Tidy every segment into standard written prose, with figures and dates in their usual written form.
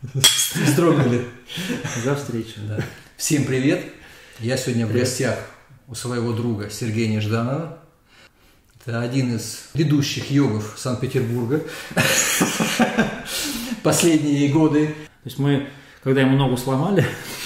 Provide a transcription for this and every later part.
Вздрогнули. За встречу. Да. Всем привет. Я сегодня в гостях у своего друга Сергея Нежданова. Это один из ведущих йогов Санкт-Петербурга. Последние годы. То есть мы, когда ему ногу сломали,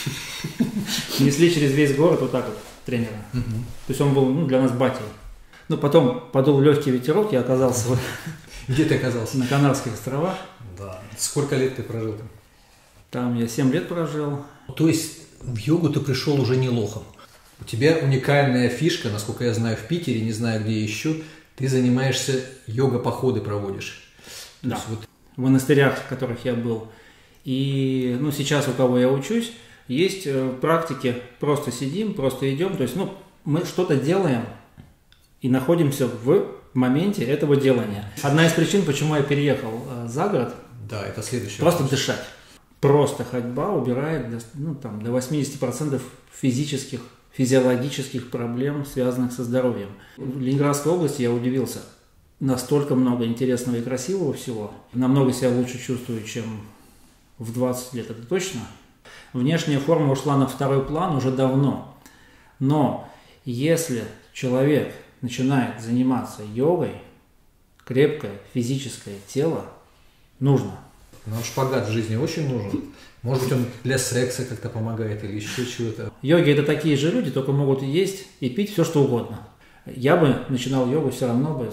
несли через весь город вот так вот тренера. То есть он был для нас батей. Но потом подул легкий ветерок, я оказался Где ты оказался? на Канарских островах. Да. Сколько лет ты прожил там? Там я 7 лет прожил. То есть в йогу ты пришел уже не лохом. У тебя уникальная фишка, насколько я знаю, в Питере, не знаю где еще, ты занимаешься йога-походы проводишь. Да. В монастырях, в которых я был. И сейчас у кого я учусь, есть практики, просто сидим, просто идем. То есть мы что-то делаем и находимся в моменте этого делания. Одна из причин, почему я переехал за город, да, это следующее. Просто дышать. Просто ходьба убирает до 80% физиологических проблем, связанных со здоровьем. В Ленинградской области я удивился. Настолько много интересного и красивого всего. Намного себя лучше чувствую, чем в 20 лет, это точно. Внешняя форма ушла на второй план уже давно. Но если человек начинает заниматься йогой, крепкое физическое тело нужно. Нам шпагат в жизни очень нужен. Может быть, он для секса как-то помогает или еще чего-то. Йоги – это такие же люди, только могут есть и пить все, что угодно. Я бы начинал йогу все равно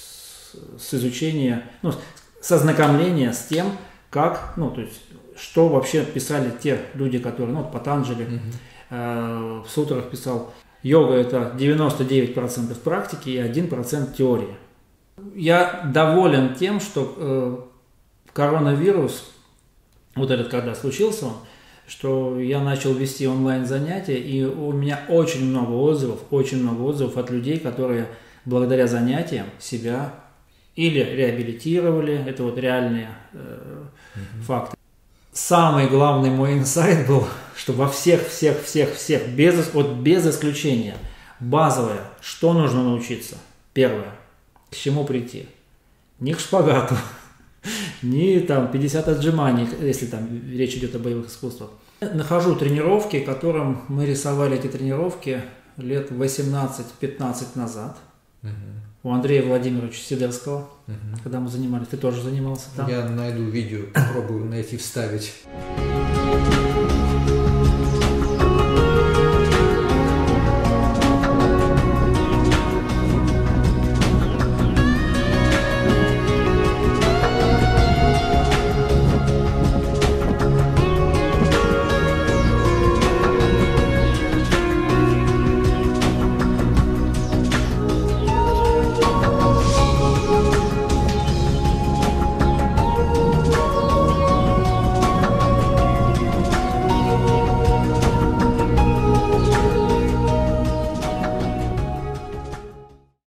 с изучения, с ознакомления с тем, как, что вообще писали те люди, которые, Патанджали в сутрах писал. Йога – это 99% практики и 1% теории. Я доволен тем, что коронавирус, когда случился он, что я начал вести онлайн-занятия, и у меня очень много отзывов от людей, которые благодаря занятиям себя или реабилисировали, это реальные факты. Самый главный мой инсайт был, что во всех, без исключения, базовое, что нужно научиться. Первое, к чему прийти. Не к шпагату, не 50 отжиманий, если речь идет о боевых искусствах. Нахожу тренировки, которым мы рисовали эти тренировки лет 18-15 назад. У Андрея Владимировича Сидерского, когда мы занимались. Ты тоже занимался там? Я найду видео, попробую найти, вставить.